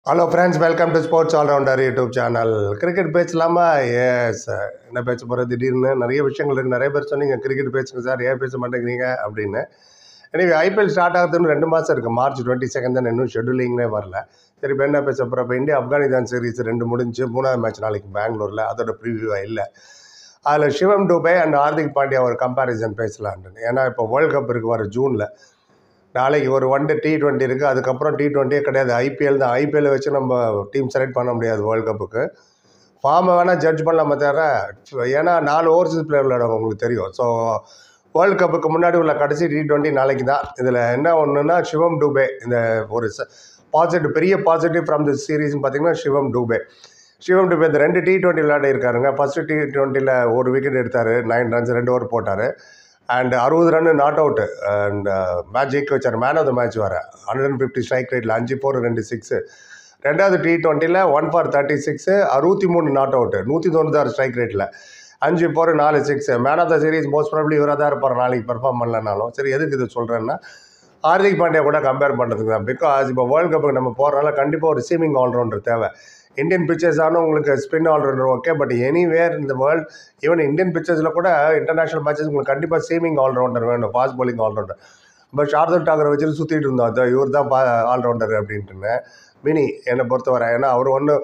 Hello friends, welcome to sports allrounder YouTube channel. Cricket பேசலாமா? Yes. என்ன பேச போகிறது? திடீர்னு நிறைய விஷயங்கள் இருக்குது. நிறைய பேர் சொன்னீங்க கிரிக்கெட் பேசுங்க சார், ஏன் பேச மாட்டேங்கிறீங்க அப்படின்னு. எனவே ஐபிஎல் ஸ்டார்ட் ஆகுதுன்னு 2 மாதம் இருக்குது. மார்ச் 22 தான், இன்னும் ஷெட்யூலிங்கே வரல. சரி, இப்போ என்ன பேச போகிறோம்? இப்போ இந்தியா ஆப்கானிஸ்தான் சீரிஸ் 2 முடிஞ்சு 3வது மேட்ச் நாளைக்கு பெங்களூரில். அதோட ப்ரிவியூவாக இல்லை. அதில் சிவம் டுபே அண்ட் ஹார்திக் பாண்டியா ஒரு கம்பேரிசன் பேசலான்னு. ஏன்னா இப்போ வேர்ல்டு கப் இருக்குது வர ஜூனில். நாளைக்கு ஒரு ஒன் டே T20 இருக்குது. அதுக்கப்புறம் T20 கிடையாது, ஐபிஎல் தான். ஐபிஎல் வச்சு நம்ம டீம் செலக்ட் பண்ண முடியாது வேர்ல்டு கப்புக்கு. ஃபார்மை வேணால் ஜட்ஜ் பண்ணலாமே தவிர, ஏன்னா 4 ஓவர்சீஸ் பிளேயர் விளையாடுவாங்க, உங்களுக்கு தெரியும். ஸோ வேர்ல்டு கப்புக்கு முன்னாடி உள்ள கடைசி T20 நாளைக்கு தான். இதில் என்ன ஒன்றுனா, சிவம் டுபே இந்த ஒரு பெரிய பாசிட்டிவ் ஃப்ரம் தி சீரீஸ்னு பார்த்தீங்கன்னா சிவம் டுபே இந்த 2 T20 விளையாடி இருக்காருங்க. ஃபஸ்ட்டு T20யில் ஒரு விக்கெட் எடுத்தார், 9 runs, 2 ஓவர் போட்டார். And 60 run not out. And match ஜெயிக்க வச்சார். மேன் ஆஃப் த மேட்ச் வர 150 ஸ்ட்ரைக் ரேட்டில் 5 4 2 6. ரெண்டாவது T20யில் 1 for 36, 63 நாட் அவுட்டு, 196 ஸ்ட்ரைக் ரேட்டில் 5 4 4 6. Man of the series most probably இவராக தான் இருப்பார் நாளைக்கு பெர்ஃபார்ம் பண்ணலனாலும். சரி, எதுக்கு இது சொல்கிறேன்னா, ஹார்திக் பாண்டியா கூட கம்பேர் பண்ணுறதுக்கு தான். பிகாஸ் இப்போ வேர்ல்டு கப்புக்கு நம்ம போகிறனால கண்டிப்பாக ஒரு ரிசீவிங் ஆல்ரவுண்டர் தேவை. இந்தியன் பிச்சர்ஸான உங்களுக்கு spin allrounder okay, but anywhere இந்த வேர்ல்டு, ஈவன் இந்தியன் பிச்சர்ஸில் கூட இன்டர்நேஷனல் மேட்சஸ் உங்களுக்கு கண்டிப்பாக சீமிங் ஆல்ரவுண்டர் வேணும், fast bowling allrounder. But Shardul டாக்கரை வச்சுட்டு சுற்றிட்டு இருந்தோம், அது இவர் தான் ஆல்ரவுண்டர் அப்படின்ட்டுன்னு. மினி என்னை பொறுத்தவரை, ஏன்னா அவர் ஒன்று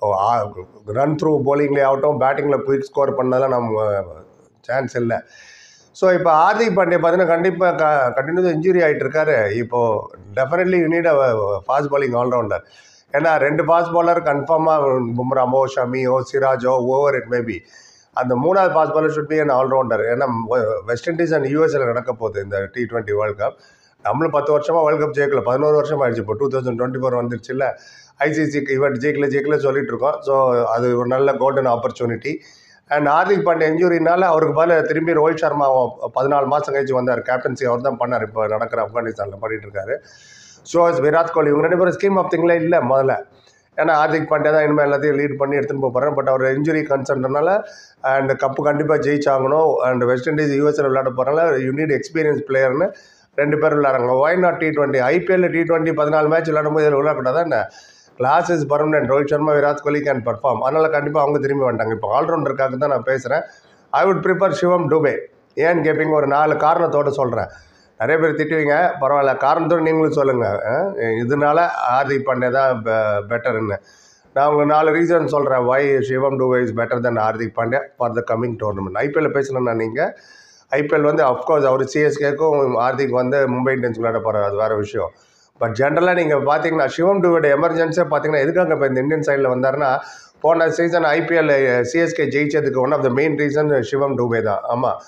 ரன் த்ரூ போலிங்லேயே ஆகட்டும், பேட்டிங்கில் குயிக் ஸ்கோர் பண்ணதெல்லாம் நம்ம சான்ஸ் இல்லை. ஸோ இப்போ ஹார்திக் பாண்டியா பார்த்தீங்கன்னா கண்டிப்பாக கண்டினியூஸ் இன்ஜுரி ஆகிட்டு இருக்காரு. இப்போது definitely you need a fast bowling allrounder. ஏன்னா 2 ஃபாஸ்ட் பாலர் கன்ஃபார்மாக, பும்ராமோ, ஷமியோ, சிராஜோ, ஓவர் இட் மேபி. அந்த 3வது fast bowler should be an allrounder. ஏன்னா வெஸ்ட் இண்டீஸ் அண்ட் யூஎஸ்ஏல நடக்க போகுது இந்த T20 வேர்ல்டு கப். நம்மளும் 10 வருஷமாக வேர்ல்டு கப் ஜெயிக்கல, 11 வருஷம் ஆயிடுச்சு. இப்போ 2024 வந்துருச்சு இல்லை, ஐசிசி ஈவெண்ட் ஜெயிக்கல சொல்லிட்டு இருக்கோம். ஸோ அது ஒரு நல்ல golden opportunity. And Hardik Pandya இன்ஜுரினால அவருக்கு பதில் திரும்பி ரோஹித் சர்மா 14 மாதம் கழிச்சு வந்தார். கேப்டன்சி அவர் தான் பண்ணார். இப்போ நடக்கிற ஆப்கானிஸ்தானில் பண்ணிட்டு இருக்காரு. ஸோ விராட் கோலி இவங்க 2 பேரும் ஸ்கீம் ஆஃப் திங்லே இல்லை முதல்ல. ஏன்னா ஹார்திக் பாண்டியா தான் இனிமேல் எல்லாத்தையும் லீட் பண்ணி எடுத்துகிட்டு போகிறேன். பட் அவர் இன்ஜுரி கன்சர்ன்றனால அண்ட் கப்பு கண்டிப்பாக ஜெயிச்சாகணும். அண்ட் வெஸ்ட் இண்டீஸ் யூஎஸ்ஏல விளையாட போகிறனால யூ நீட் எக்ஸ்பீரியன்ஸ் பிளேயர்னு 2 பேர் விளையாடுறாங்க. Y not T20? IPL T20 14 match விளையாடும் போது இதில் விளையாடக்கூடாது. என்ன class is permanent. Rohit Sharma, Virat Kohli can perform. அதனால் கண்டிப்பாக அவங்க திரும்பி வந்துட்டாங்க. இப்போ ஆல்ரவுண்டருக்காக தான் நான் பேசுகிறேன். I would prefer Shivam Dube. ஏன்னு கேட்பீங்க, ஒரு 4 காரணத்தோடு சொல்கிறேன். நிறைய பேர் திட்டுவீங்க, பரவாயில்ல, காரணத்தோடு நீங்களும் சொல்லுங்கள். இதனால ஹார்திக் பாண்டியா தான் பெட்டர்ன்னு. நான் உங்களுக்கு 4 ரீசன் சொல்கிறேன். Why Shivam Dube is better then Hardik Pandya for the coming tournament. IPL பேசணும்னா நீங்கள் ஐபிஎல் அஃப்கோர்ஸ் அவர் சிஎஸ்கேக்கும் ஹார்திக் மும்பை இந்தியன்ஸ் விளையாட போகிறார், அது வேறு விஷயம். பட் ஜென்ரலாக நீங்கள் பார்த்தீங்கன்னா சிவம் டுபேட எமர்ஜென்சியாக பார்த்தீங்கன்னா எதுக்காக இப்போ இந்த இந்தியன் சைடில் வந்தாருன்னா, போன சீசன் ஐபிஎல் சிஎஸ்கே ஜெயிச்சதுக்கு one of the main reason Shivam Dube தான். ஆமாம்,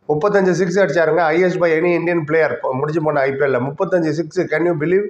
35 6 அடிச்சாருங்க. Highest by any Indian player முடிஞ்சு போன ஐபிஎல்ல 35 6. Can you believe?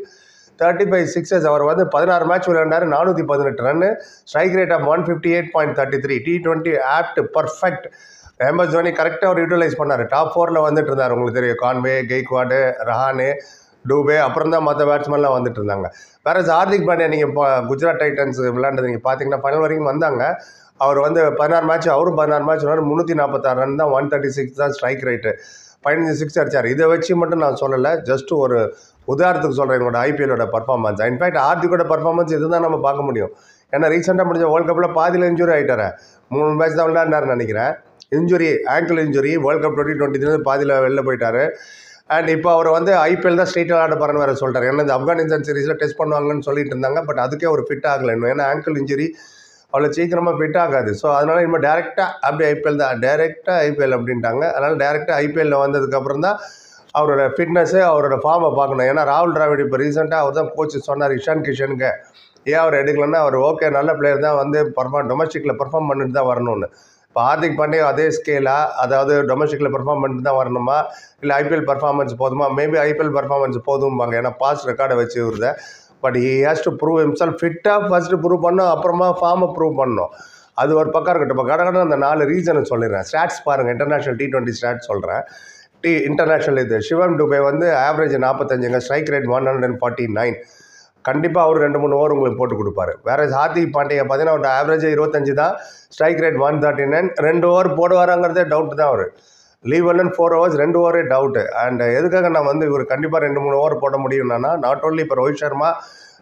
35 6. அவர் 16 மேட்ச் விளையாண்டாரு, 418 run, strike rate of 158.33. T20 apt perfect. MS Dhoni கரெக்டாக அவர் யூட்டிலைஸ் பண்ணார். டாப் 4ல் வந்துட்டு இருந்தார். உங்களுக்கு தெரியும், கான்வே, கெய்க்வாடு, ரஹானே, டூபே, அப்புறம் தான் மற்ற பேட்ஸ்மேன்லாம் வந்துட்டு இருந்தாங்க. வேற ஹார்திக் பாண்டியா நீங்கள் இப்போ குஜராத் டைட்டன்ஸ் விளையாண்டது நீங்கள் பார்த்தீங்கன்னா ஃபைனல் வரைக்கும் வந்தாங்க. அவர் 16 மேட்ச், அவரும் 16 மேட்ச் விளையாடு, 346 ரன் தான், 136 தான் ஸ்ட்ரைக் ரேட்டு, 15 6 அடிச்சார். இதை வச்சு மட்டும் நான் சொல்லலை, ஜஸ்ட் ஒரு உதாரணத்துக்கு சொல்கிறேன் எங்களோட ஐபிஎல்லோட பர்ஃபார்மன்ஸ். இன்ஃபேக்ட் ஹார்திக்கோட பர்ஃபார்மன்ஸ் இதுதான் நம்ம பார்க்க முடியும். ஏன்னா ரீசெண்டாக முடிஞ்ச வேர்ல்டு கப்பில் பாதியில் இன்ஜுரி ஆகிட்டார். 3 மேட்ச் தான் விளையாடினார்னு நினைக்கிறேன். Injury, ankle injury. World cup 2020 பாதியில் வெளில போயிட்டார். அண்ட் இப்போ அவர் ஐபிஎல் தான் ஸ்ட்ரெயிட் விளையாட போகிறேன்னு வேறு சொல்லிட்டார். ஏன்னா இந்த ஆப்கானிஸ்தான் சீரீஸில் டெஸ்ட் பண்ணுவாங்கன்னு சொல்லிட்டு இருந்தாங்க. பட் அதுக்கே அவர் ஃபிட் ஆகலை இன்னும். ஏன்னா ஆங்கிள் இன்ஜுரி அவ்வளோ சீக்கிரமாக ஃபிட் ஆகாது. ஸோ அதனால் இனிமேல் டேரெக்டாக அப்படி ஐபிஎல் தான், டேரெக்டாக ஐபிஎல் அப்படின்ட்டாங்க. அதனால் டேரெக்டாக ஐபிஎல்லில் வந்ததுக்கப்புறம் தான் அவரோட ஃபிட்னஸ்ஸு, அவரோட ஃபார்மை பார்க்கணும். ஏன்னா ராகுல் டிராவிட் இப்போ ரீசெண்டாக அவர் தான் கோச் சொன்னார் இஷான் கிஷனுக்கு, ஏன் அவர் எடுக்கலன்னா, அவர் ஓகே நல்ல பிளேயர் தான், டொமஸ்டிக்கில் பர்ஃபார்ம் பண்ணிட்டு தான் வரணும்னு. இப்போ ஹார்திக் பாண்டியா அதே ஸ்கேலாக, அதாவது டொமஸ்டிக்கில் பர்ஃபார்ம் பண்ணிட்டு தான் வரணுமா, இல்லை ஐபிஎல் பர்ஃபார்மன்ஸ் போதுமா? மேபி ஐபிஎல் பர்ஃபார்மன்ஸ் போதும்பாங்க, ஏன்னா பாஸ்ட் ரெக்கார்டை வச்சு வருது. But he has to prove himself. ஃபிட்டாக ஃபஸ்ட்டு ப்ரூவ் பண்ணணும், அப்புறமா ஃபார்மை ப்ரூவ் பண்ணணும். அது ஒரு பக்கம் இருக்கட்டும். இப்போ கடகடன்னு அந்த 4 ரீசனை சொல்லிடுறேன். ஸ்டாட்ஸ் பாருங்கள், இன்டர்நேஷனல் T20 ஸ்டாட்ஸ் சொல்கிறேன். இன்டர்நேஷனல் இது சிவம் டுபே ஆவரேஜ் 45ங்க, ஸ்ட்ரைக் ரேட் 149. கண்டிப்பாக அவர் 2-3 ஓவர் உங்களுக்கு போட்டு கொடுப்பாரு. வேறு ஹார்திக் பாண்டியா பார்த்தீங்கன்னா அவரோட ஆவரேஜ் 25 தான், ஸ்ட்ரைக் ரேட் 139. 2 ஓவர் போடுவாராங்கிறதே டவுட் தான். அவர் லீவ் ஒன் 4 hours 2 ஓவரே டவுட்டு. அண்ட் எதுக்காக நான் இவர் கண்டிப்பாக 2-3 ஓவர் போட முடியும்னா, நாட் ஓன்லி இப்போ ரோஹித் சர்மா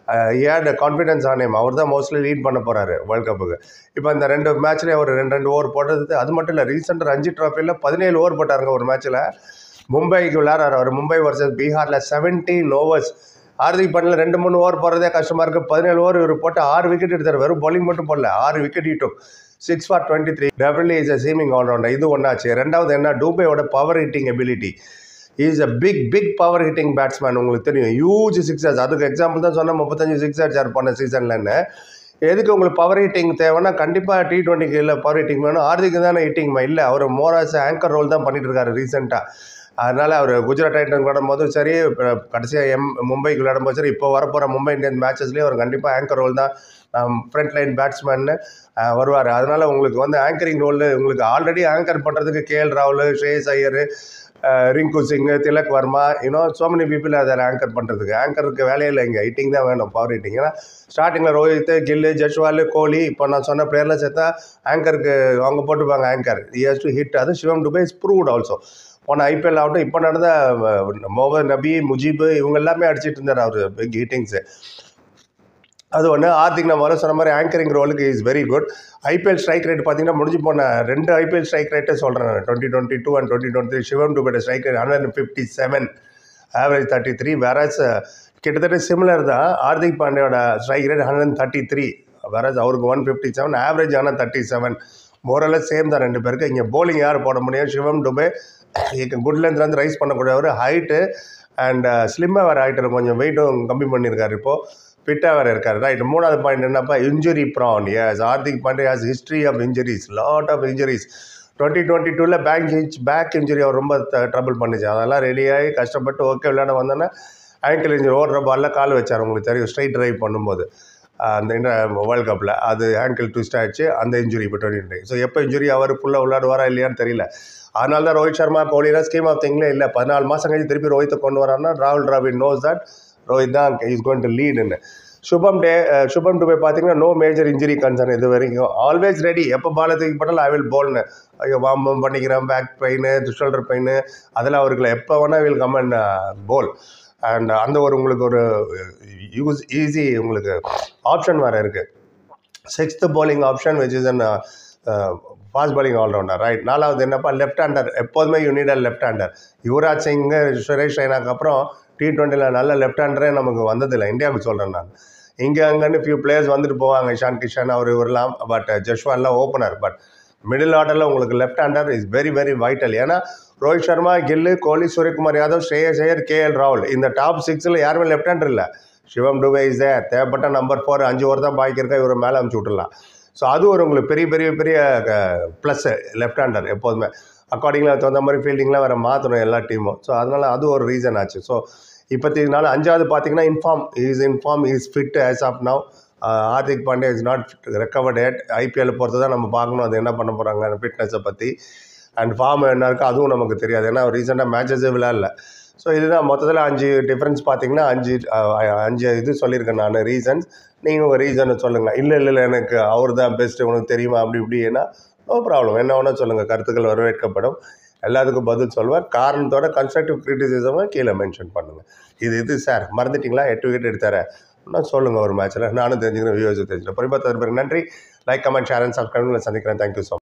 ஏட் கான்ஃபிடன்ஸ் ஆனேம். அவர் தான் மோஸ்ட்லி லீட் பண்ண போகிறாரு வேர்ல்டு கப்புக்கு. இப்போ இந்த 2 மேட்ச்லேயே ஒரு 2 ஓவர் போட்டது. அது மட்டும் இல்லை, ரீசெண்ட் ரஞ்சி ட்ராஃபியில் 17 ஓவர் போட்டாருங்க ஒரு மேட்ச்சில். மும்பைக்கு விளையாடுறாரு அவர். மும்பை வர்சஸ் பீகாரில் 17 ஓவர்ஸ். ஹார்திக் பாண்டியாவில் 2-3 ஓவர் போகிறதே கஷ்டமாக இருக்குது. 17 ஓவர் இவர் போட்டு 6 விக்கெட் எடுத்தார். வெறும் பவுலிங் மட்டும் போடல, 6 விக்கெட் ஈட்டும். 6 for 23. Definitely is a seaming allrounder. இது ஒன்றாச்சு. ரெண்டாவது என்ன, டூபேயோட power hitting ability. Is a big power hitting batsman. உங்களுக்கு தெரியும், ஹியூஜ் சிக்ஸர்ஸ். அதுக்கு எக்ஸாம்பிள் தான் சொன்னால் 35 சிக்ஸர் சார் போன சீசன்லன்னு. எதுக்கு உங்களுக்கு பவர் ஹிட்டிங் தேவைன்னா, கண்டிப்பாக T20க்கு இல்லை பவர் ஹிட்டிங் வேணும். ஹார்திக்கு தானே ஹிட்டிங்மா இல்லை, அவர் மோராஸ் ஆங்கர் ரோல் தான் பண்ணிட்டு இருக்காரு ரீசெண்டாக. அதனால் அவர் குஜராத் டைட்டன்ஸ் விளையாடும் போதும் சரி, கடைசியாக மும்பைக்கு விளையாடும் போது சரி, இப்போ வரப்போகிற மும்பை இந்தியன்ஸ் மேட்சஸ்லேயே அவர் கண்டிப்பாக ஆங்கர் ரோல் தான், ஃப்ரண்ட் லைன் பேட்ஸ்மேன்னு வருவார். அதனால் உங்களுக்கு வந்து ஆங்கரிங் ரோல் உங்களுக்கு ஆல்ரெடி ஆங்கர் பண்ணுறதுக்கு KL ராகுல், Shreyas Iyer, Rinku Singh, Tilak Varma, so many people அதில் ஆங்கர் பண்ணுறதுக்கு. ஆங்கருக்கு வேலையில் இங்கே ஹிட்டிங் தான் வேணும், பவர் ஹிட்டிங். ஏன்னா ஸ்டார்டிங்கில் ரோஹித், கில்லு, ஜஸ்வால், கோலி, இப்போ நான் சொன்ன பிளேயர்லாம் சேர்த்தா ஆங்கருக்கு அவங்க போட்டுப்பாங்க ஆங்கர். Has to hit. அது Shivam Dube is proved also. போன IPL ஆகட்டும், இப்போ நடந்த முகமது நபி, முஜீப், இவங்க எல்லாமே அடிச்சிட்டு இருந்தார் அவர் பிக் ஹிட்டிங்ஸு. அது ஒன்று. ஹார்திக் நம்ம வர சொன்ன மாதிரி ஆங்கரிங் ரோலுக்கு is very good. IPL strike rate பார்த்தீங்கன்னா முடிஞ்சு போன 2 IPL ஸ்ட்ரைக் ரேட்டே சொல்கிறேன். 2022 and 2023 சிவம் டுபேட ஸ்ட்ரைக் ரேட் 157, ஆவரேஜ் 33. வேறஸ் கிட்டத்தட்ட சிமிலர் தான். ஹார்திக் பாண்டியோட ஸ்ட்ரைக் ரேட் 133, வேறஸ் அவருக்கு 157, ஆவரேஜ் ஆனால் 37. மோரலஸ் சேம் தான் 2 பேருக்கு. இங்கே போலிங் யார் போட முடியும்? சிவம் டுபே குட் லென்த்லேருந்து ரைஸ் பண்ணக்கூடியவர். ஹைட்டு அண்ட் ஸ்லிம்மாக வேறு ஆகிட்டு, கொஞ்சம் வெயிட்டும் கம்மி பண்ணியிருக்காரு. இப்போது ஃபிட்டாக வேறு இருக்கார். ரைட். மூணாவது பாயிண்ட் என்னப்பா, injury prone. Yes, Hardik Pandya has history of injuries, lot of injuries. 2022 back injury அவர் ரொம்ப ட்ரபிள் பண்ணிச்சு. அதெல்லாம் ரெடியாகி கஷ்டப்பட்டு ஓகே விளையாட வந்தோன்னா ஆங்கிள் இன்ஜுரி, ஓடுற பாலில் கால் வச்சார். உங்களுக்கு தெரியும், ஸ்ட்ரைட் ட்ரைவ் பண்ணும்போது அந்த வேர்ல்டு கப்பில் அது ஆங்கிள் ட்விஸ்ட் ஆகிடுச்சு. அந்த இன்ஜுரி இப்போ 2020. ஸோ எப்போ இன்ஜுரி அவர் ஃபுல்லாக விளையாடுவாரா இல்லையான்னு தெரியல. அதனால தான் ரோஹித் சர்மா, கோலினா ஸ்கீம் ஆஃப் திங்லே இல்லை. 14 மாதம் கழிச்சு திருப்பி ரோஹித்தை கொண்டு வரான்னா ராகுல் டிராவிட் நோஸ் தட் ரோஹித் தான் இஸ் கோயிங் டு லீடுன்னு. சுபம் டுபே பார்த்தீங்கன்னா நோ மேஜர் இன்ஜுரி கன்சர்ன் இது வரைக்கும். Always ready. எப்போ பாலை தூக்கி போட்டாலும் ஐ வில் போல்னு. ஐயோ வாம்பம் பண்ணிக்கிறேன், பேக் பெயின், ஷோல்டர் பெயின், அதெல்லாம் அவருக்கு எப்போ வேணால் will come and bowl. And அந்த ஒரு உங்களுக்கு ஒரு ஈஸி உங்களுக்கு ஆப்ஷன் வேறு இருக்குது. 6th bowling option which is an fast bowling allrounder. Right. 4வது என்னப்பா, லெஃப்ட் ஹேண்டர். எப்போதுமே unit left hander. Yuvraj Singh, Suresh ரெய்னாக்கு அப்புறம் T20ல நல்ல லெஃப்ட் ஹேண்டரே நமக்கு வந்ததில்லை, இந்தியாவுக்கு சொல்கிறேன் நான். இங்கே அங்கேன்னு ஃபியூ பிளேயர்ஸ் வந்துட்டு போவாங்க, இஷான் கிஷன் அவர் இவரெல்லாம். பட் ஜஸ்வால்லாம் ஓப்பனர். பட் மிடில் ஆர்டரில் உங்களுக்கு left hander is very very vital. ஏன்னா ரோஹித் சர்மா, கில்லு, கோலி, சூரியகுமார் யாதவ், ஸ்ரேயஸ் ஐயர், KL ராகுல், இந்த டாப் 6ல் யாருமே லெஃப்ட் ஹேண்டர் இல்லை. Shivam Dube is there. தேவைப்பட்ட நம்பர் 4 5 ஓவர் தான் பாக்கி இருக்கா, இவர் மேலே அமுச்சு விட்டுடலாம். ஸோ அது ஒரு உங்களுக்கு பெரிய பெரிய பெரிய ப்ளஸ்ஸு லெஃப்ட் ஹேண்டர் எப்போதுமே. அக்கார்டிங்கில் தகுந்த மாதிரி ஃபீல்டிங்லாம் வேறு மாற்றணும் எல்லா டீமும். ஸோ அதனால் அது ஒரு ரீசன் ஆச்சு. ஸோ இப்போத்தினால 5வது பார்த்தீங்கன்னா in form is fit as of now. Hardik Pandya is not recovered yet. IPL பொறுத்து தான் நம்ம பார்க்கணும் அது என்ன பண்ண போகிறாங்க ஃபிட்னஸை பற்றி. அண்ட் ஃபார்ம் என்ன இருக்கோ அதுவும் நமக்கு தெரியாது, ஏன்னா ரீசெண்டாக மேட்சஸே விளையாடல. ஸோ இதுதான் மொத்தத்தில் 5 டிஃப்ரென்ஸ் பார்த்தீங்கன்னா 5 இது சொல்லியிருக்கேன் நான் ரீசன்ஸ். நீங்கள் உங்கள் ரீசனை சொல்லுங்கள். இல்லை எனக்கு அவர் தான் பெஸ்ட்டு, உனக்கு தெரியுமா அப்படி இப்படின்னா நோ ப்ராப்ளம், என்ன வேணால் சொல்லுங்கள். கருத்துக்கள் வரவேற்கப்படும். எல்லாத்துக்கும் பதில் சொல்வார். காரணத்தோட கன்ஸ்ட்ரக்டிவ் கிரிட்டிசிசமாக கீழே மென்ஷன் பண்ணுங்கள். இது சார் மறந்துட்டிங்களா 8 விக்கெட் எடுத்தார நான் சொல்லுங்கள் ஒரு மேட்ச்சில். நானும் தெரிஞ்சுக்கிறேன், வியூவர்ஸும் தெரிஞ்சுக்கிறேன். பொறுப்பாக நன்றி. Like, comment, share and subscribe. சந்திக்கிறேன். Thank you so much.